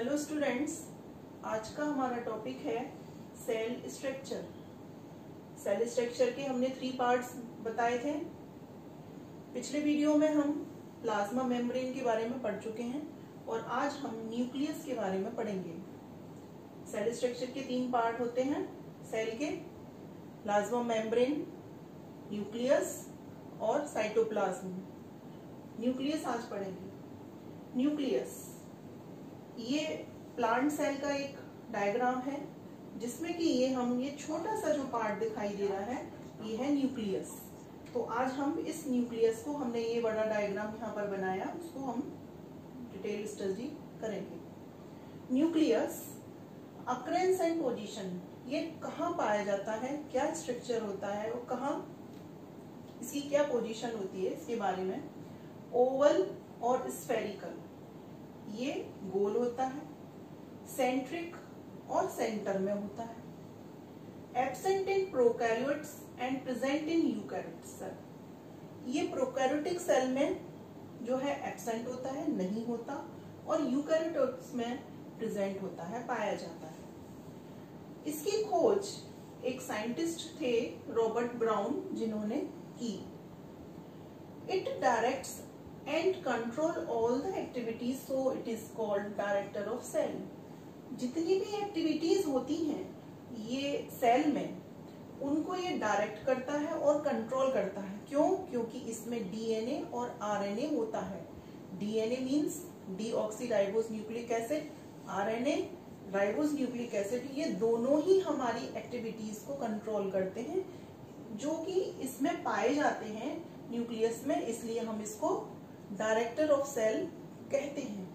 Hello students, आज का हमारा टॉपिक है सेल स्ट्रक्चर। सेल स्ट्रक्चर के हमने 3 पार्ट्स बताए थे। पिछले वीडियो में हम प्लाज्मा मेम्ब्रेन के बारे में पढ़ चुके हैं और आज हम न्यूक्लियस के बारे में पढ़ेंगे। सेल स्ट्रक्चर के 3 पार्ट होते हैं सेल के, प्लाज्मा मेम्ब्रेन, न्यूक्लियस और साइटोप्लाज्म। न्यूक्लियस आज पढ़ेंगे। न्यूक्लियस ये प्लांट सेल का एक डायग्राम है जिसमें कि ये छोटा सा जो पार्ट दिखाई दे रहा है ये है न्यूक्लियस। तो आज हम इस न्यूक्लियस को, हमने ये बड़ा डायग्राम यहाँ पर बनाया, उसको हम डिटेल स्टडी करेंगे। न्यूक्लियस अकरेंस एंड पोजीशन, ये कहाँ पाया जाता है, क्या स्ट्रक्चर होता है और कहाँ इसकी क्या पोजीशन होती है, इसके बारे में। ओवल और स्फेरिकल, ये गोल होता है, सेंट्रिक और सेंटर में होता है। Absent in prokaryotes and present in eukaryotic cell, ये प्रोकैरियोटिक सेल में जो है एब्सेंट होता है, नहीं होता, और यूकैरियोट्स में प्रेजेंट होता है, पाया जाता है। इसकी खोज एक साइंटिस्ट थे रॉबर्ट ब्राउन जिन्होंने की। It directs and control all the activities, so it is called director of cell। जितनी भी एक्टिविटीज होती हैं ये सेल में, उनको ये डायरेक्ट करता है और कंट्रोल करता है। क्यों? क्योंकि इसमें डीएनए और आरएनए होता है। DNA means deoxyribose nucleic acid, RNA ribose nucleic acid, ये दोनों ही हमारी एक्टिविटीज को कंट्रोल करते हैं जो कि इसमें पाए जाते हैं न्यूक्लियस में, इसलिए हम इसको डायरेक्टर ऑफ सेल कहते हैं।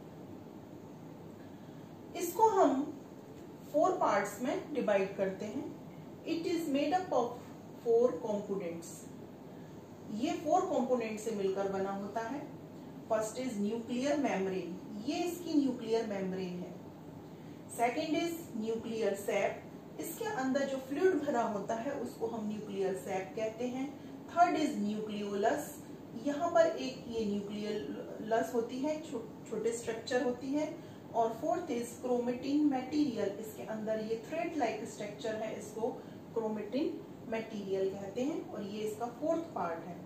इसको हम 4 पार्ट्स में डिवाइड करते हैं। It is made up of 4 components. ये 4 कंपोनेंट से मिलकर बना होता है। फर्स्ट इज न्यूक्लियर मेम्ब्रेन, ये इसकी न्यूक्लियर मेम्ब्रेन है। सेकेंड इज न्यूक्लियर सैप, इसके अंदर जो फ्लूइड भरा होता है उसको हम न्यूक्लियर सैप कहते हैं। थर्ड इज न्यूक्लियोलस, यहाँ पर एक ये न्यूक्लियोलस होती है, छोटे स्ट्रक्चर होती है। और फोर्थ इज क्रोमेटिन मटेरियल, इसके अंदर ये थ्रेड लाइक स्ट्रक्चर है, इसको क्रोमेटिन मटेरियल कहते हैं, और ये इसका 4th पार्ट है।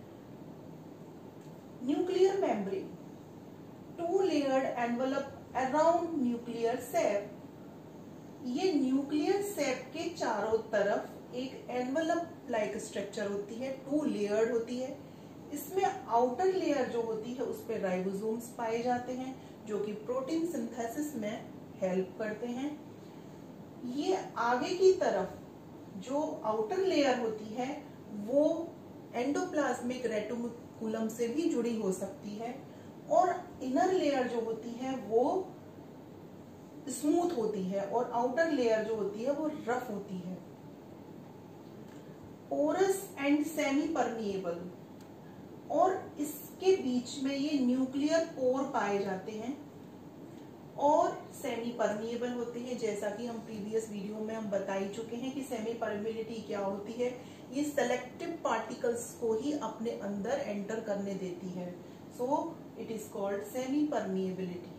Nuclear membrane, 2 layered envelope around nuclear sap, ये न्यूक्लियर सैप के चारों तरफ एक एनवलप लाइक स्ट्रक्चर होती है, 2 लेयर्ड होती है। इसमें आउटर लेयर जो होती है उस पे राइबोसोम्स पाए जाते हैं जो कि प्रोटीन सिंथेसिस में हेल्प करते हैं। ये आगे की तरफ जो आउटर लेयर होती है वो एंडोप्लाज्मिक रेटिकुलम से भी जुड़ी हो सकती है, और इनर लेयर जो होती है वो स्मूथ होती है और आउटर लेयर जो होती है वो रफ होती है। पोरस एंड सेमी परमिएबल, और इसके बीच में ये न्यूक्लियर पोर पाए जाते हैं और सेमी परमिएबल होते हैं। जैसा कि हम प्रीवियस वीडियो में हम बता ही चुके हैं कि सेमी परमिएबिलिटी क्या होती है। ये सेलेक्टिव पार्टिकल्स को ही अपने अंदर एंटर करने देती है, so it is called semi permeability.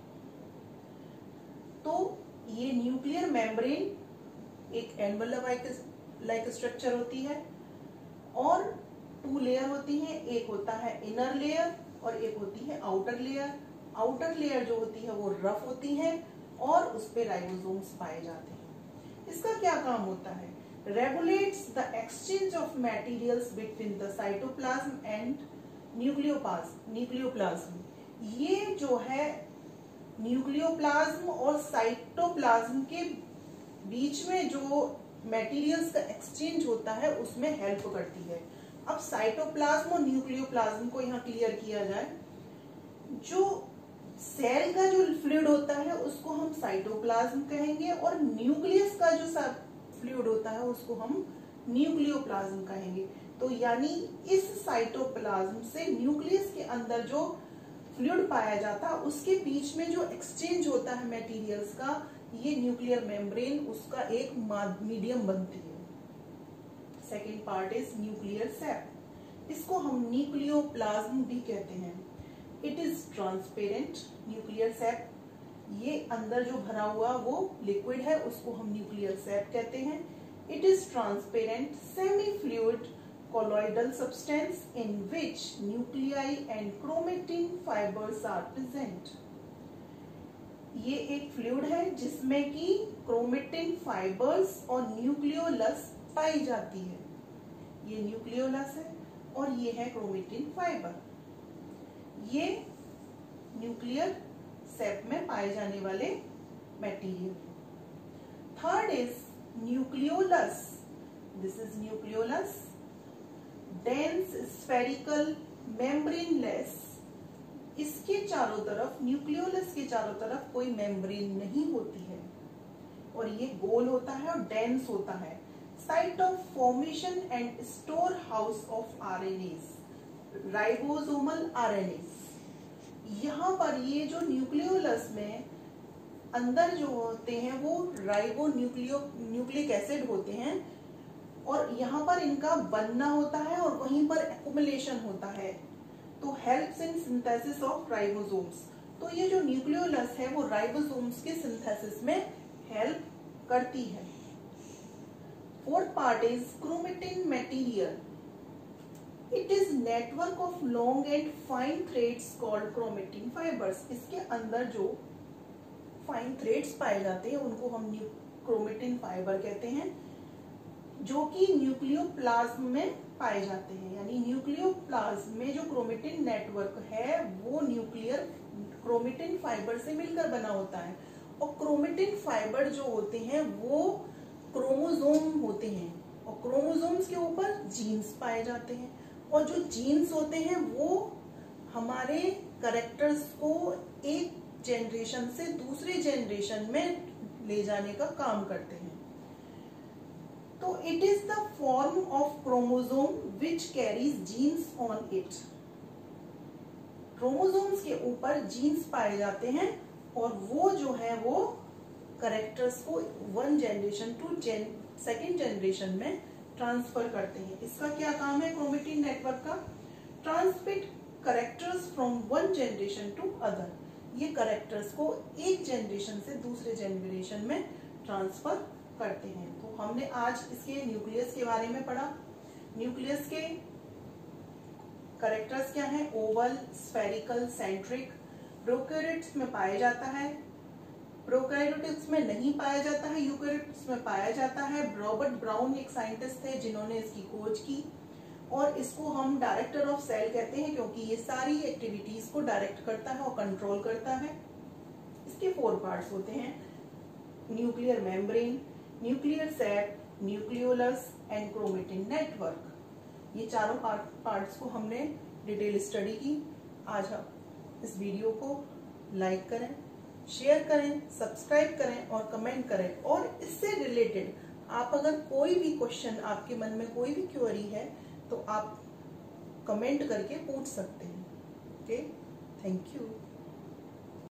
तो ये न्यूक्लियर मेम्ब्रेन एक एनवलप लाइक स्ट्रक्चर होती है और 2 लेयर होती हैं, एक होता है इनर लेयर और एक होती है आउटर लेयर। आउटर लेयर जो होती है वो रफ होती है और उस पे राइबोसोम्स पाए जाते हैं। इसका क्या काम होता है? Regulates the exchange of materials between the cytoplasm and nucleoplasm. ये जो है न्यूक्लियोप्लाज्म और साइटोप्लाज्म के बीच में जो मटेरियल्स का एक्सचेंज होता है उसमें हेल्प करती है। अब साइटोप्लाज्म और न्यूक्लियोप्लाज्म को यहाँ क्लियर किया जाए। जो सेल का जो फ्लूइड होता है उसको हम साइटोप्लाज्म कहेंगे और न्यूक्लियस का जो फ्लूइड होता है उसको हम न्यूक्लियोप्लाज्म कहेंगे। तो यानी इस साइटोप्लाज्म से न्यूक्लियस के अंदर जो फ्लूइड पाया जाता है उसके बीच में जो एक्सचेंज होता है मटेरियल्स का, ये न्यूक्लियर मेम्ब्रेन उसका एक मीडियम बनती है। Second part is nuclear sap, इसको हम न्यूक्लियोप्लाज्म भी कहते हैं। It is transparent nuclear sap, ये अंदर जो भरा हुआ वो लिक्विड है, उसको हम न्यूक्लियर सैप कहते हैं। It is transparent semi fluid colloidal substance in which nuclei and chromatin fibers are present। ये एक फ्लूइड है जिसमें कि क्रोमेटिन फाइबर्स और न्यूक्लियोलस पाई जाती है। ये न्यूक्लियोलस है और ये है क्रोमेटिन फाइबर। ये न्यूक्लियर सेप में पाए जाने वाले material. Third is nucleolus. This is nucleolus, dense spherical membraneless. इसके चारों तरफ, न्यूक्लियोलस के चारों तरफ कोई मेम्ब्रेन नहीं होती है और ये गोल होता है और डेंस होता है। Site of formation and storehouse of RNAs, ribosomal RNAs. यहाँ पर ये जो न्यूक्लियोलस में अंदर जो होते हैं वो राइबो न्यूक्लिक एसिड होते हैं और यहाँ पर इनका बनना होता है और वहीं पर एक्युमुलेशन होता है, तो helps in synthesis of ribosomes. तो ये जो न्यूक्लियोलस है वो राइबोसोम्स के सिंथेसिस में हेल्प करती है। Fourth part is chromatin material. It is network of long and fine threads called chromatin fibres. इसके अंदर जो फाइन थ्रेड्स पाए जाते हैं उनको हम क्रोमेटिन फाइबर कहते हैं, जो कि न्यूक्लियोप्लाज्म में पाए जाते हैं। यानी न्यूक्लियोप्लाज्म में जो क्रोमेटिन नेटवर्क है वो न्यूक्लियर क्रोमेटिन फाइबर से मिलकर बना होता है। और क्रोमेटिन फाइबर जो होते हैं वो क्रोमोसोम होते हैं और क्रोमोसोम्स के ऊपर जीन्स पाए जाते हैं और जो जीन्स होते हैं वो हमारे कैरेक्टर्स को एक जनरेशन से दूसरे जनरेशन में ले जाने का काम करते हैं। तो it is the form of chromosome which carries genes on it. Chromosomes के ऊपर जीन्स पाए जाते हैं और वो जो है वो कैरेक्टर्स को one generation to second generation में ट्रांसफर करते हैं। इसका क्या काम है क्रोमेटिन नेटवर्क का? Transmit characters from one generation to other. ये कैरेक्टर्स को एक जनरेशन से दूसरे जनरेशन में ट्रांसफर करते हैं। तो हमने आज इसके न्यूक्लियस के बारे में पढ़ा। न्यूक्लियस के कैरेक्टर्स क्या हैं? Oval, spherical, centric. प्रोकैरियोट्स में पाया जाता है, प्रोकैरियोट्स में नहीं पाया जाता है, यूकैरियोट्स में पाया जाता है। रॉबर्ट ब्राउन एक साइंटिस्ट थे जिन्होंने इसकी खोज की और इसको हम डायरेक्टर ऑफ सेल कहते हैं क्योंकि ये सारी एक्टिविटीज को डायरेक्ट करता है और कंट्रोल करता है। इसके 4 पार्ट्स होते हैं: nuclear membrane, nuclear sap, nucleolus and chromatin network. ये चारों पार्ट्स को हमने डिटेल स्टडी की। आज आप इस वीडियो को लाइक करें, शेयर करें, सब्सक्राइब करें और कमेंट करें। और इससे रिलेटेड आप अगर कोई भी क्वेश्चन, आपके मन में कोई भी क्वेरी है तो आप कमेंट करके पूछ सकते हैं। Okay, thank you.